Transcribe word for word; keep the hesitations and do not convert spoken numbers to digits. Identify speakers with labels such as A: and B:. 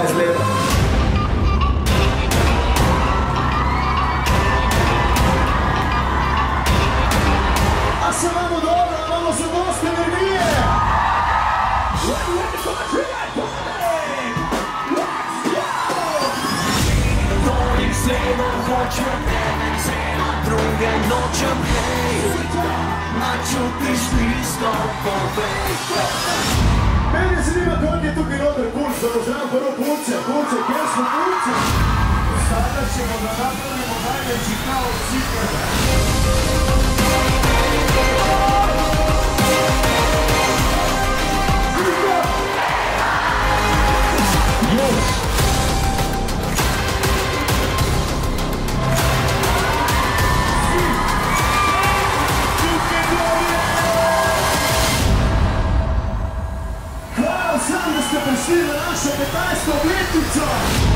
A: dvajset let. A se vamo dobro, malo za dosta energije!
B: Dålig sledom hoćem, cena druge noćem, hej. Maču ti šlisto povej.
A: Mene zanima koliko je tukaj dobar puls, da pozdravim prvo pulce, pulce, kjer smo pulce? Sada ćemo da napravimo najveći kaos ikada. Hvala sam da ste prišli na našu petnaestu obljetnicu!